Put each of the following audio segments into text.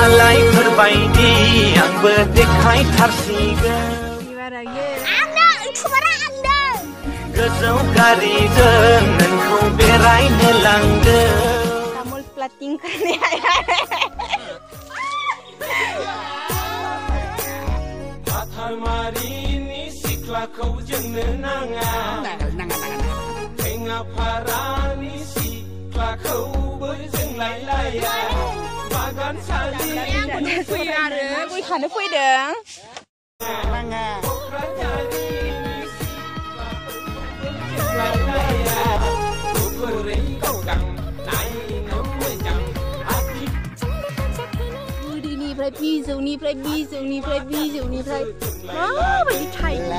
मालायफोरबायदि आंबो देखायथारसिगोन गोजौ गारिजों नोंखौ बेरायनो लांदों तामुल प्लाटिं करने हाथारमारिनि सिख्लाखौ जोंनो नाङा टेङापारानि सिख्लाखौबो जोंलाय लाया बागान सालि फैयो आरो गय खानो फैदों गुदिनिफ्राय बिजौनिफ्राय माबायदि थायो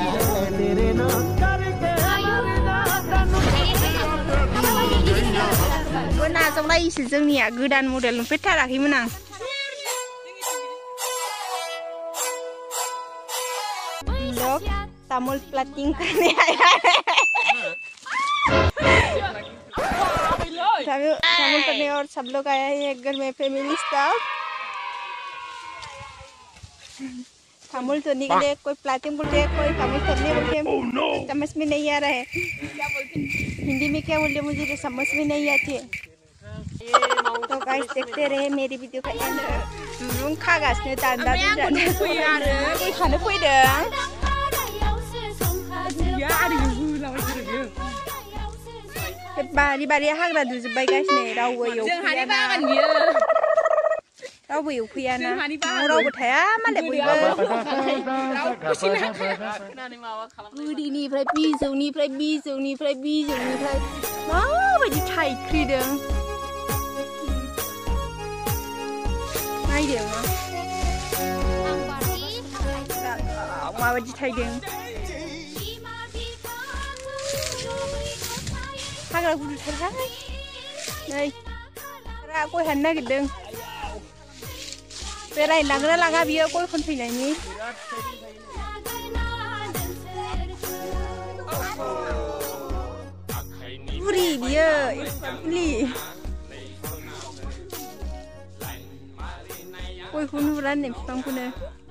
नाजावलायोसो जोंनिया गोदान मडेल नुफेरथाराखैमोन आं तामुल प्लाटिं करने तामुल करने और सब लोग आया है घर में फैमिली स्टाफ तामुल तोड़ने के लिए कोई प्लाटिंग बोलते हैं कोई तामुल तोड़ने बोलते हैं समझ में नहीं आ रहा है हिंदी में क्या बोलते मुझे तो समझ में नहीं आती है तो गाइस देखते रहे मेरी वीडियो का एंड दुरुं खागासिनो दान्दा गय खानो फैदों बारि हाग्रा दुजोब्बाय गासिनो रावबो एवफैयाना रावबो थाया मालाय बयबो गुदिनिफ्राय बिजौनिफ्राय माबायदि थाइख्रिदों नायदों माबायदि थाइदों हाग्रा गुदुथारहाय नै गय हाननो नागिरदों बेरायनो लांगोन ना लाङा बियो गय खनफैनायनि बुरि बियो बुरि गयखौ नुला होननाय बिफांखौनो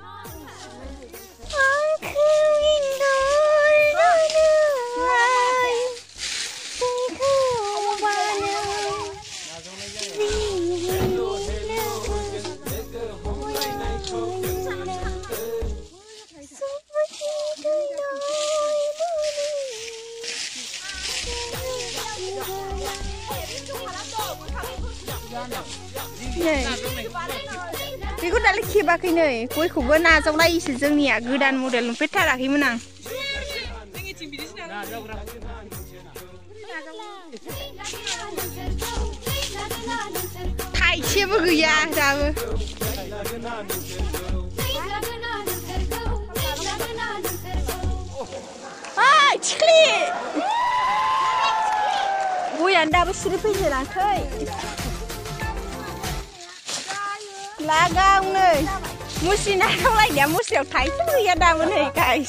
बेखौ दालाय खेबाखै नै गयखौबो नाजावलायोसो जोंनिया गोदान मडेल नुफेरथाराखैमोन आं थाइसेबो गैया दाबो थिख्लि गयानो दाबो सिरि फैजेनाखै लागाव नै मुसि नाजावलायनाया मुसियाव थाइसेबो गैया दाबो नै गाइस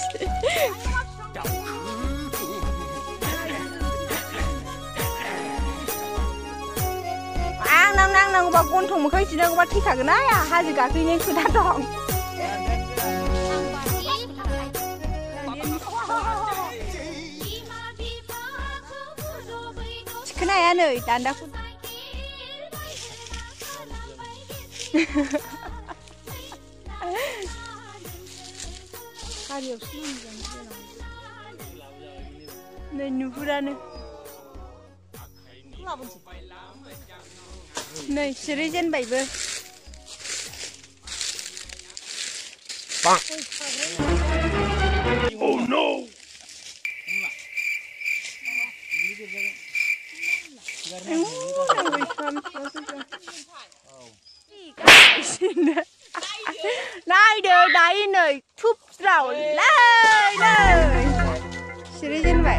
आंनाव नांनांगौबा गन्थं मोखां जिनांगौबा थैखागोन आया हाजो गाखोहैनाय खोथा दं थिखोनो हाया नै दान्दाखौ नै नुहुरानो नै सिरि जेनबायबो Oh no! नायदो दायो नै थुबस्राव सिरि जेनबाय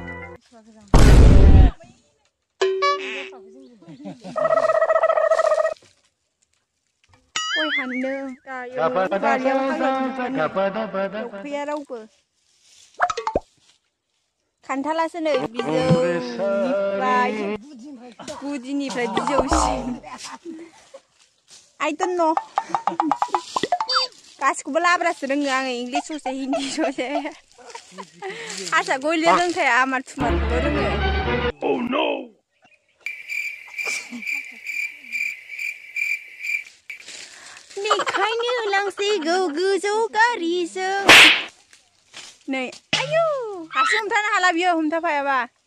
गय हाननो फैया रावबो खान्थालासो नै बिजौनिफ्राय गुदिनिफ्राय बिजौसिम I don't know. गासिखौबो लाब्रासो रोङो आङो इंलिश ससे हिन्दी ससे हारसाखौ रोंखाया आमार थुमारखौल' रोङो Oh no बेखायनो लांसिगौ गोजौ गारिजों नै आयौ हारसिं हमथानो हाला बियो हमथाफायाबा